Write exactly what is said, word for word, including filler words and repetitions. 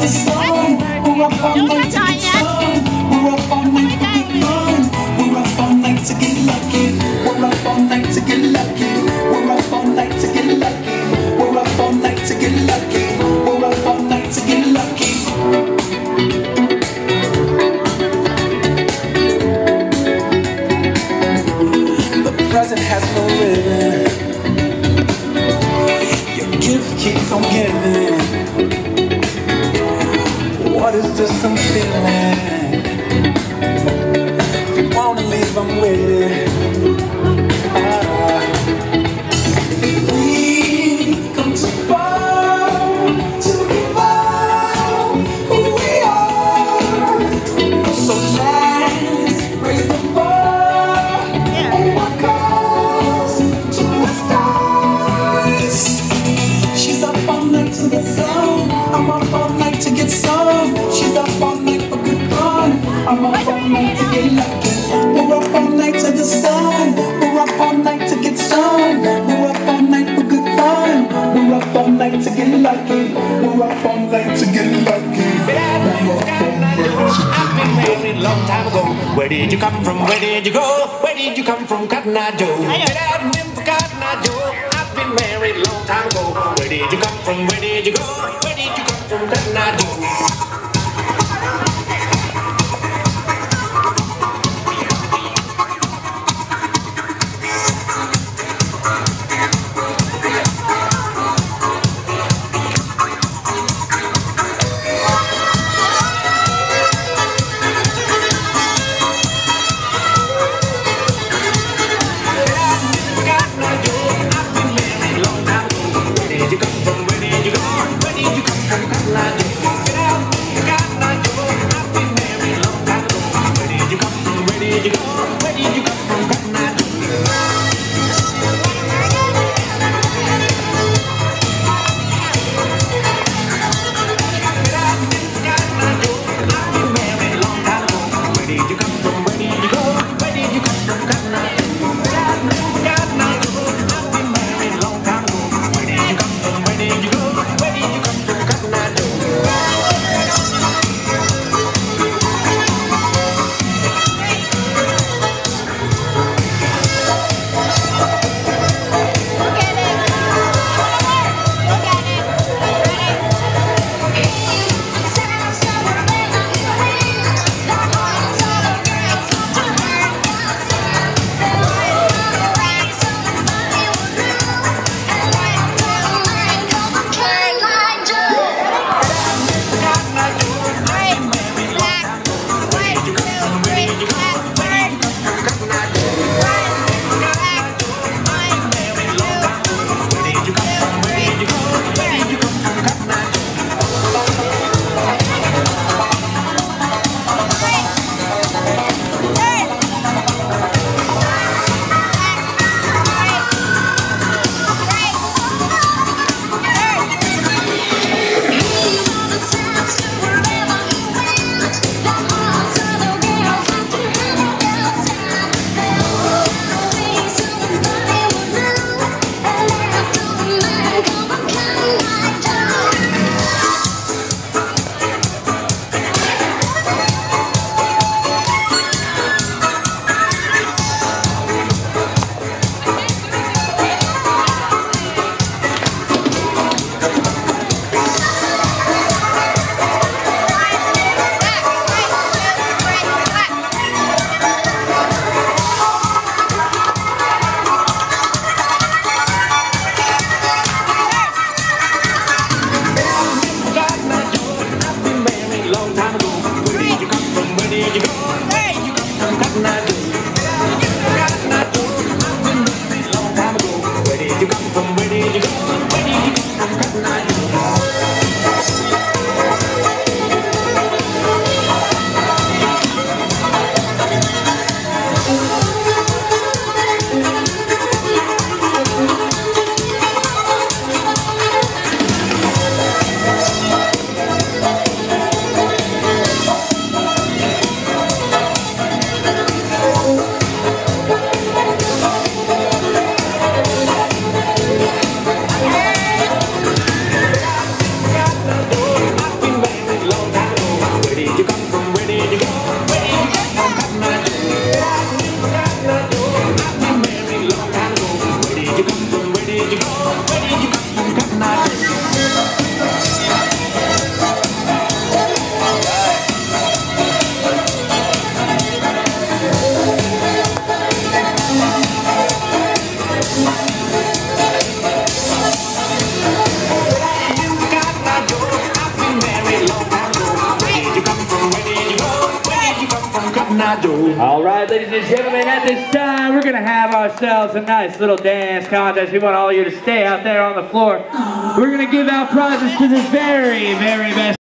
the sun. We're up all night to get some. We're up all night to get fun. We're up all night to get lucky. We're up all night to get lucky. We're up all night to get lucky. We're up all night to get lucky. We're up all night to get lucky. The present has no ribbon. Your gift keeps on giving. What is this I'm feeling? If you wanna leave, I'm waiting. Ah. We've come too far to give up who we are. So let's raise the bar and walk us to the stars. She's up all night to get some. I'm up all night to get some. She's up all night for good fun. I'm up all night to get lucky. We're up all night to the sun. We're up all night to get some. We're up all night for good fun. We're up all night to get lucky. We're up all night to get lucky. I've been married long time ago. Where did you come from? Where did you go? Where did you come from, Cotton Eye Joe? Get out and in for Cotton Eye Joe. I've been married long time ago. Where did you come from? Where did you go? Where did you come from, Cotton Eye Joe? did you go? Where did you come from, Cotton Eye Joe? All right, ladies and gentlemen, at this time, we're going to have ourselves a nice little dance contest. We want all of you to stay out there on the floor. We're going to give out prizes to the very, very best.